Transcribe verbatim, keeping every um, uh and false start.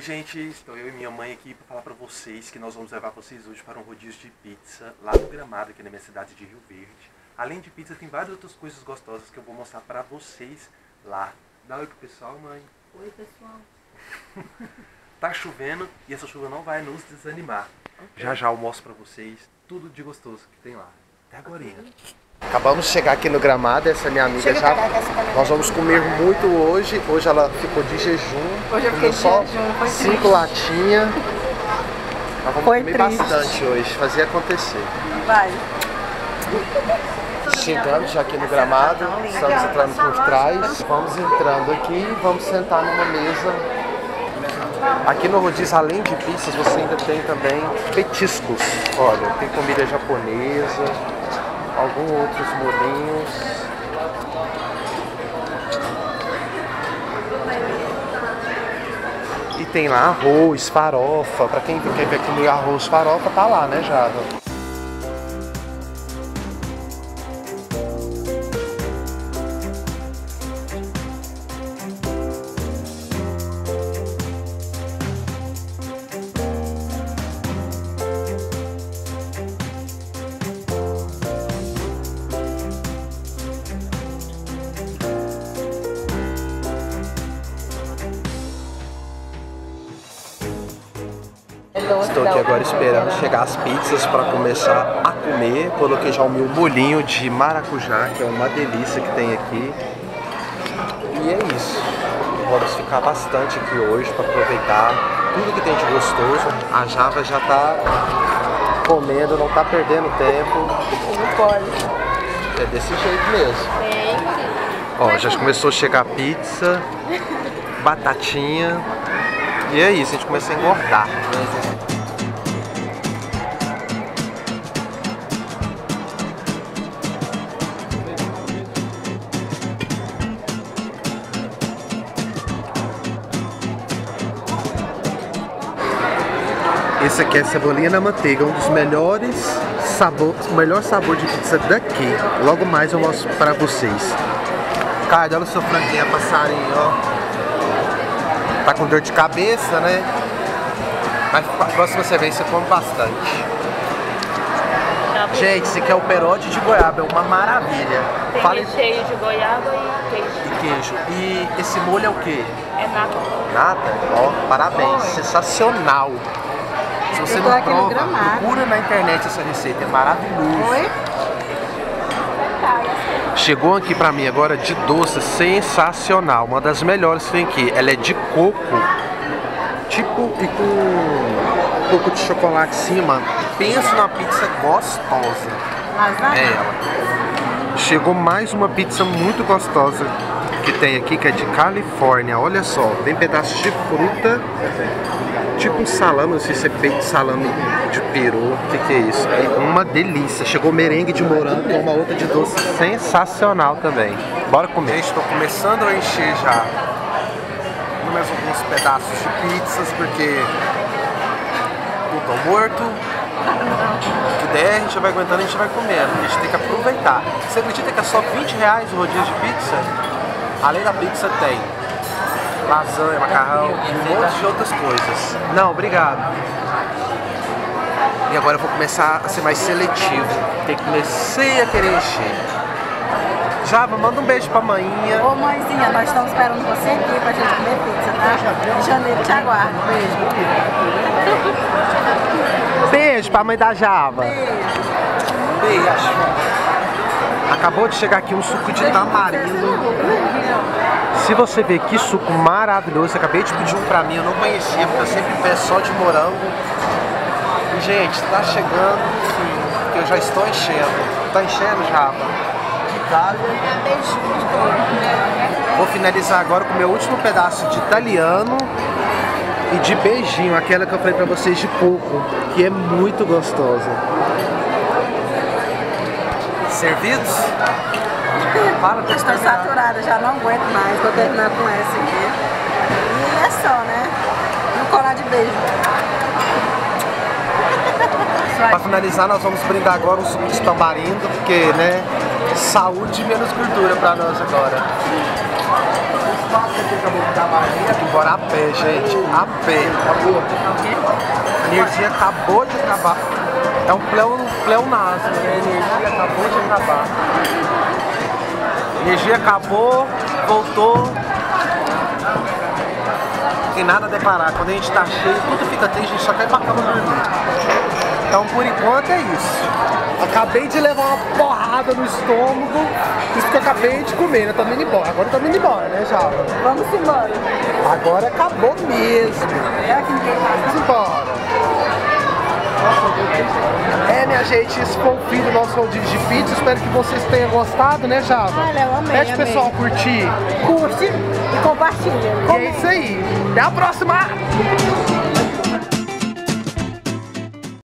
Oi gente, estou eu e minha mãe aqui para falar para vocês que nós vamos levar vocês hoje para um rodízio de pizza lá no Gramado, aqui na minha cidade de Rio Verde. Além de pizza, tem várias outras coisas gostosas que eu vou mostrar para vocês lá. Dá oi pro pessoal, mãe. Oi pessoal. Tá chovendo e essa chuva não vai nos desanimar. Okay. Já já eu mostro para vocês tudo de gostoso que tem lá. Até agora. Acabamos de chegar aqui no Gramado, essa minha amiga Chega já. Nós vamos comer muito hoje. Hoje ela ficou de jejum. Hoje eu fiquei de só jejum, foi cinco triste. latinhas. Nós vamos foi comer triste. bastante hoje, fazer acontecer. Vai. Chegando já aqui no Gramado, estamos entrando por trás. Vamos entrando aqui e vamos sentar numa mesa. Aqui no rodízio, além de pizzas, você ainda tem também petiscos. Olha, tem comida japonesa, alguns outros molinhos. E tem lá arroz, farofa. Pra quem quer ver comer arroz, farofa, tá lá, né, Java? Estou aqui agora esperando chegar as pizzas para começar a comer. Coloquei já o meu bolinho de maracujá, que é uma delícia que tem aqui. E é isso. Vamos ficar bastante aqui hoje para aproveitar tudo que tem de gostoso. A Java já está comendo, não está perdendo tempo. Não pode. É desse jeito mesmo. Ó, já começou a chegar pizza, batatinha. E é isso, a gente começa a engordar. Esse aqui é cebolinha na manteiga, um dos melhores sabor, o melhor sabor de pizza daqui. Logo mais eu mostro pra vocês. Cara, olha o seu franguinho, passarinho, ó. Tá com dor de cabeça, né? Mas a próxima você vem, você come bastante. Gente, esse aqui é o perote de goiaba, é uma maravilha. Tem Fale... recheio de goiaba e queijo. E queijo. E esse molho é o quê? É nata. Nata? Ó, parabéns, sensacional. Se você não prova, procura na internet essa receita, é maravilhoso. Oi? Chegou aqui pra mim agora de doce, sensacional, uma das melhores que tem aqui. Ela é de coco, tipo, e com um pouco de chocolate em cima. Pensa numa pizza gostosa. É ela. Chegou mais uma pizza muito gostosa que tem aqui, que é de Califórnia. Olha só, tem pedaços de fruta, tipo um salame, não sei se é peito de salame de peru, o que, que é isso? É uma delícia. Chegou merengue de morango com uma outra de doce sensacional também. Bora comer. Estou começando a encher já mais alguns pedaços de pizzas, porque não tô morto. O que der, a gente vai aguentando, a gente vai comendo. A gente tem que aproveitar. Você acredita que é só vinte reais o rodízio de pizza? Além da pizza tem lasanha, macarrão e um monte de outras coisas. Não, obrigado. E agora eu vou começar a ser mais seletivo. Tem que comecei a querer encher. Java, manda um beijo pra maninha. Ô mãezinha, nós estamos esperando você aqui pra gente comer pizza, tá? Em janeiro, te aguardo. Beijo. Beijo pra mãe da Java. Beijo. Beijo. Acabou de chegar aqui um suco de tamarindo. Se você ver que suco maravilhoso, eu acabei de pedir um pra mim, eu não conhecia, porque eu sempre peço só de morango. E, gente, tá chegando, sim, que eu já estou enchendo. Tá enchendo, Java? Vou finalizar agora com o meu último pedaço de italiano e de beijinho, aquela que eu falei pra vocês de coco, que é muito gostosa. Servidos? Para de Estou saturada, já não aguento mais, vou terminar com essa aqui. E é só, né? Um colar de beijo. Para finalizar, nós vamos brindar agora um suco de tamarindo, porque, né, Saúde e menos gordura pra nós agora. Bora a pé, gente. A pé. Acabou. A energia acabou de acabar. É um pleo- pleonasmo, né? A energia acabou de acabar. A energia acabou, voltou. Não tem nada a declarar. Quando a gente tá cheio, tudo fica triste, a gente só quer ir pra cama dormir. Então, por enquanto, é isso. Acabei de levar uma porrada no estômago. Isso que eu acabei de comer, né? Tô indo embora. Agora eu tô indo embora, né, Java? Vamos embora. Agora acabou mesmo. É aqui ninguém Vamos embora. É, minha gente, esse foi o fim do nosso rodízio de pizza. Espero que vocês tenham gostado, né, Java? Olha, eu amei, Pede pro amei. pessoal curtir. Curte e compartilha. E é isso aí. Até a próxima!